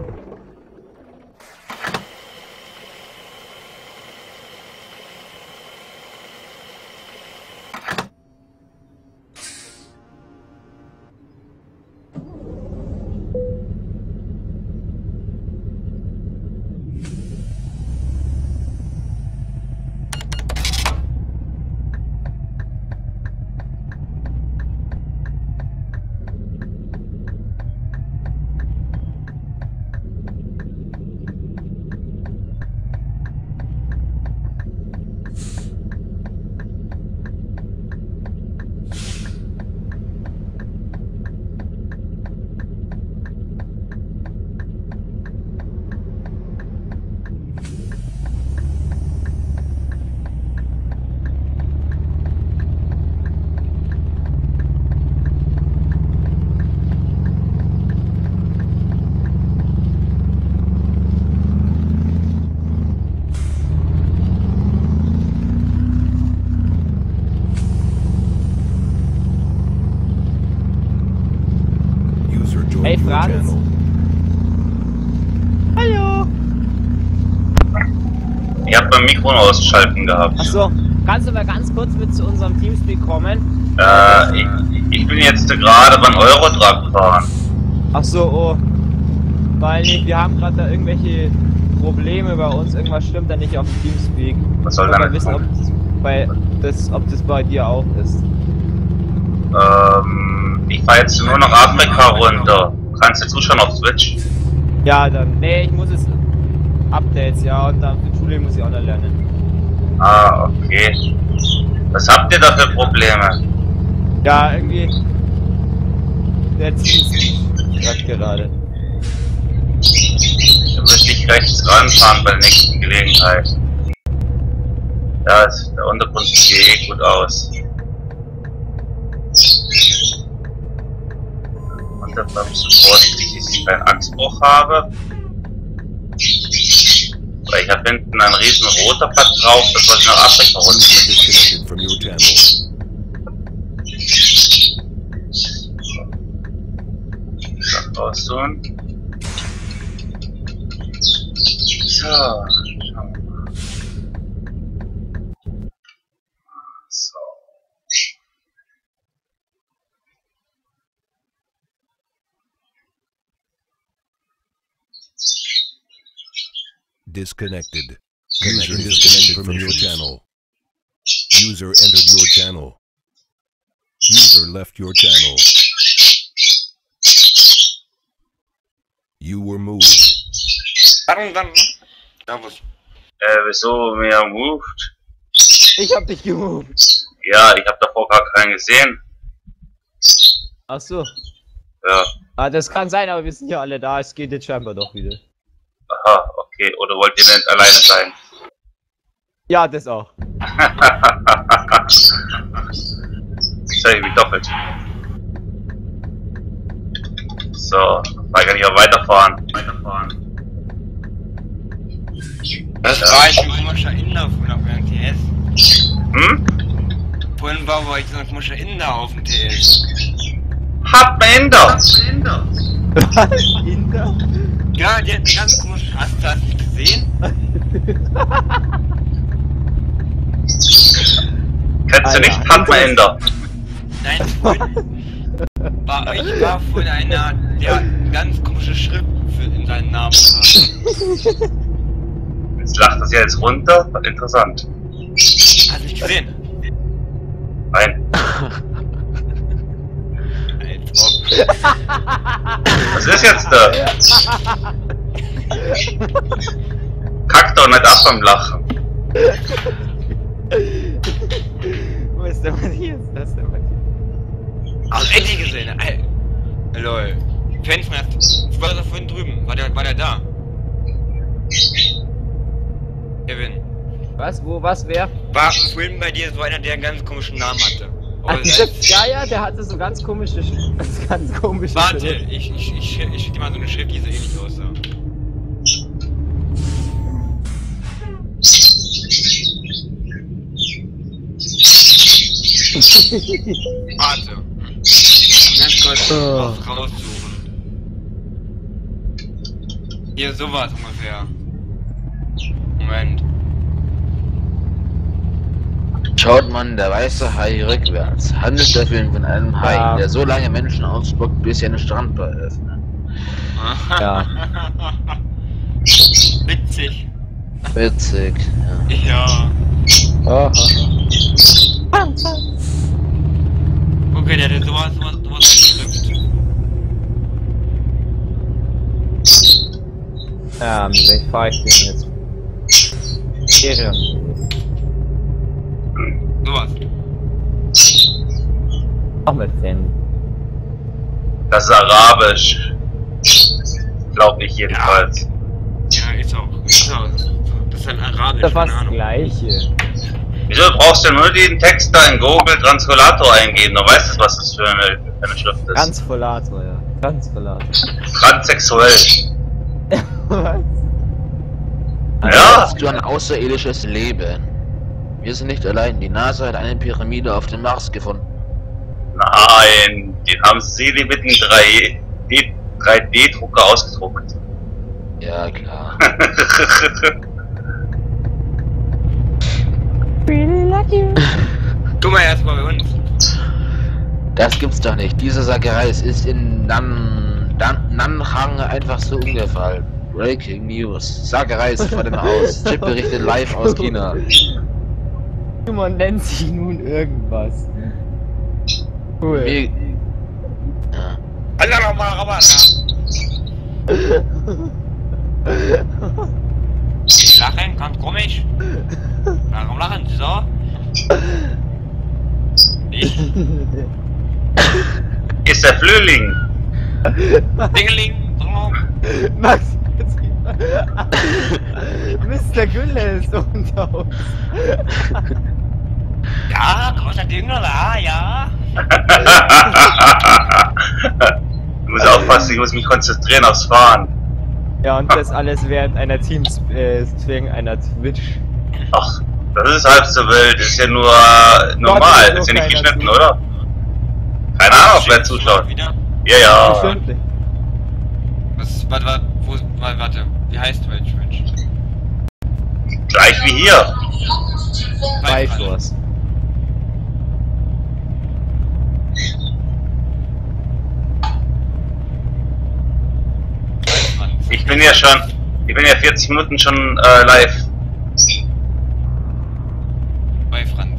Hey Franz. Hallo. Ich hab beim Mikro ausschalten gehabt. Achso, kannst du mal ganz kurz mit zu unserem Teamspeak kommen? Ich bin jetzt gerade beim Eurotruck fahren. Achso, oh. Weil wir haben gerade da irgendwelche Probleme bei uns. Irgendwas stimmt da nicht auf dem Teamspeak. Was soll denn wissen, ob das bei dir auch ist. Ich fahr jetzt nur noch Afrika runter. Kannst du zuschauen auf Switch? Ja, dann. Nee, ich muss es. Updates, ja, und dann für die Schule muss ich auch noch lernen. Ah, okay. Was habt ihr da für Probleme? Ja, irgendwie. Der zieht gerade. Da müsste ich rechts ranfahren bei der nächsten Gelegenheit. Ja, der Untergrund sieht eh gut aus. Und dann bin ich so vorsichtig, dass ich keinen Achsbruch habe. Weil ich habe hinten einen riesen roter Pad drauf, das soll ich noch Afrika runter. Das raustun. So, schauen wir mal. So. Disconnected. User disconnected from your channel. User entered your channel. User left your channel. You were moved. Wieso mir moved? Ich hab dich gemoved. Ja, ich hab davor gar keinen gesehen. Achso. Ja. Ah, das kann sein, aber wir sind ja alle da. Es geht jetzt scheinbar doch wieder. Aha, okay. Oder wollt ihr nicht alleine sein? Ja, das auch. Jetzt habe ich mich doppelt. So, da kann ich auch weiterfahren. Das war ich ein komischer Inder von auf dem TS. Hm? Vorhin war ich so ein komischer Inder auf dem TS. Hat man Inder! Inder? Ja, die hat ganz komisch. Hast du das nicht gesehen? Kennst du nicht? Hat man Inder! Nein, vorhin war vorhin einer, der ganz komische Schrift in seinen Namen hat. Jetzt lacht das ja jetzt runter. Interessant. Hast du nicht gesehen? Nein. Als ob. Was ist jetzt da? Kack doch nicht ab beim Lachen. Wo ist der Matthias? Das ist der Matthias. Ach, endlich gesehen. Lol. Fanfress. War da vorhin drüben? War der da? Kevin. Was? Wo? Was? Wer? War vorhin bei dir so einer, der einen ganz komischen Namen hatte. Ach, ja, der hatte so ganz komische Warte, Schrift. ich schick dir mal so eine Schrift, die so ähnlich aussah. Warte. Ganz kurz raussuchen. Hier sowas ungefähr. Moment. Schaut man der weiße Hai rückwärts, handelt der Film von einem Hai, Ja. der so lange Menschen ausspuckt, bis sie eine Strandbar öffnen. Ja. Witzig. Witzig, ja. Ja. Oh. Okay, der hat sowas geschrieben. Wie fahr ich denn jetzt? Ehre. Sowas. Was mit denn? Das ist Arabisch. Glaube ich jedenfalls. Ja, ist auch. Das ist ein Arabisch, Das ist keine fast das Ahnung. Gleiche. Wieso brauchst du nur den Text da in Google Translator eingeben? Du weißt, was das für eine Schrift ist. Transfolator, ja. Transfolator. Transsexuell. Was? Ja. Hast du ein außerirdisches Leben? Wir sind nicht allein, die NASA hat eine Pyramide auf dem Mars gefunden. Nein, den haben sie mit einem 3D-Drucker ausgedruckt. Ja, klar. Guck mal erstmal bei uns. Das gibt's doch nicht. Diese Sackerei ist in Nanhang einfach so umgefallen. Breaking News. Sackerei ist vor dem Haus. Chip berichtet live aus China. Man nennt sich nun irgendwas. Cool. Mir- Ja. Allah nochmal, aber. Sie lachen, ganz komisch. Warum lachen Sie so? Ich? Ist der Flühling. Dingeling, so. Max, jetzt Mr. Gülle ist unter uns. Ja, großer Dünger da, ja. Ich muss aufpassen, ich muss mich konzentrieren aufs Fahren. Ja, und das alles während einer wegen einer Twitch. Ach, das ist halb so wild, ist ja nur normal, ist ja nicht geschnitten, oder? Keine Ahnung, wer zuschaut. Wieder? Ja, ja. Bestimmt. Warte, wie heißt Twitch, Mensch? Gleich wie hier. Bifrost. Ich bin ja 40 Minuten schon live. Bei Franz.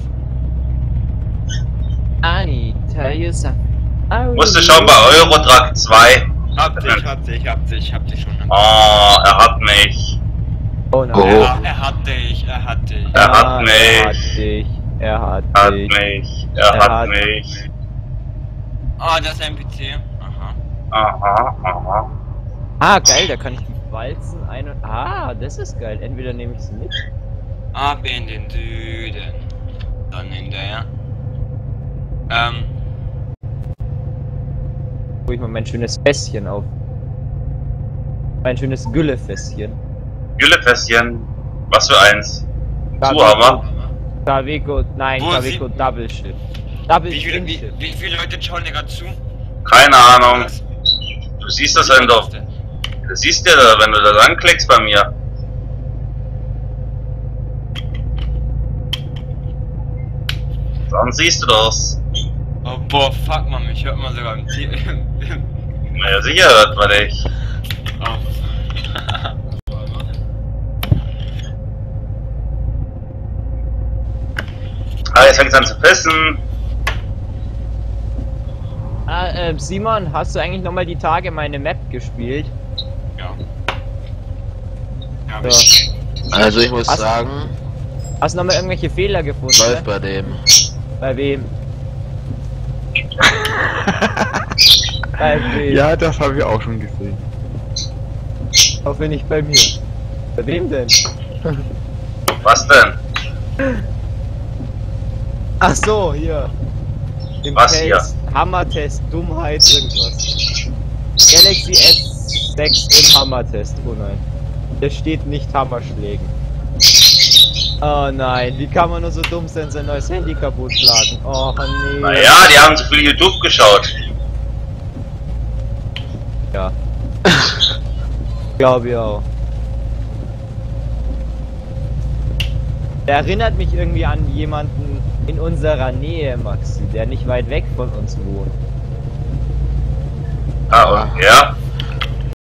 Anni, tell you something. Musste schauen bei Eurotrack 2. Hab dich schon. Oh, er hat mich. Oh nein. Oh. Er hat dich. Er hat Er hat mich. dich. Er hat Hat dich. mich. Er Er hat hat- mich. Ah, das ist ein PC. Aha. Aha, aha. Ah, geil, da kann ich die Walzen ein und... Ah, das ist geil. Entweder nehme ich sie mit. Ab in den Süden. Dann hinterher. Hol ich mal mein schönes Fässchen auf. Mein schönes Güllefässchen. Güllefässchen. Was für eins? Davico- Zuhammer? Davico, nein, Wo Davico Double Ship. Double wie Twin Ship. viele Leute schauen dir gerade zu? Keine Ahnung. Was? Du siehst das dann doch. Du siehst ja, wenn du das anklickst bei mir. Dann siehst du das. Oh, boah, fuck man, mich hört man sogar im Tier. Naja, sicher hört man dich. Oh. Ah, jetzt fängt es an zu pissen. Simon, hast du eigentlich nochmal die Tage meine Map gespielt? Ja. Ja, Ja. Also ich muss Hast- sagen, Hast du nochmal irgendwelche Fehler gefunden? läuft bei dem. Bei wem? Bei wem? Ja, das habe ich auch schon gesehen. Hoffe nicht bei mir. Bei wem denn? Was denn? Ach so, hier. Im Was hier? Hammertest, Dummheit, irgendwas. Galaxy S6 im Hammertest. Oh nein. Der steht nicht Hammerschlägen. Oh nein, wie kann man nur so dumm sein, sein neues Handy kaputt schlagen? Oh nee. Naja, die haben zu viel YouTube geschaut. Ja. Glaube ich auch. Der erinnert mich irgendwie an jemanden in unserer Nähe, Maxi, der nicht weit weg von uns wohnt. Ah, und ja?